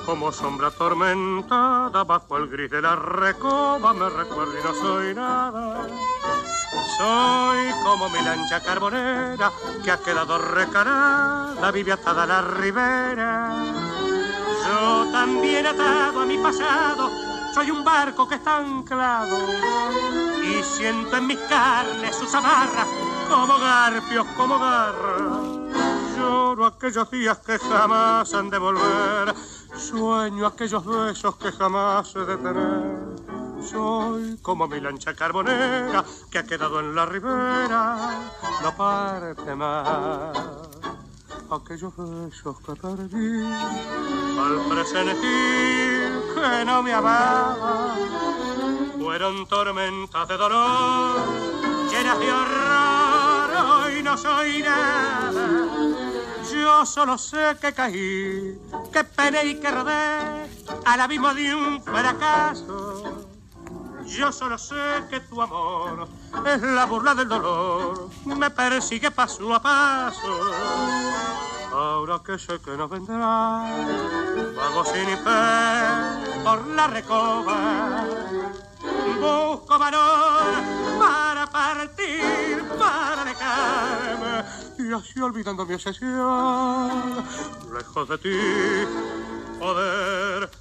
como sombra atormentada bajo el gris de la recoba, me recuerdo y no soy nada. Soy como mi lancha carbonera que ha quedado recarada, vive atada a la ribera. Yo también atado a mi pasado, soy un barco que está anclado y siento en mis carnes sus amarras como garfios, como garras. Lloro aquellos días que jamás han de volver, sueño aquellos besos que jamás he de tener. Soy como mi lancha carbonera que ha quedado en la ribera, no parte más. Aquellos besos que perdí al presentir que no me amaba fueron tormentas de dolor llenas de horror. Hoy no soy nada, yo solo sé que caí, que pené y que rodé al abismo de un fracaso. Yo solo sé que tu amor es la burla del dolor, me persigue paso a paso. Ahora que sé que no vendrá, vago sin fe por la recoba. Busco valor para partir, para dejarme, y así olvidando mi obsesión, lejos de ti, poder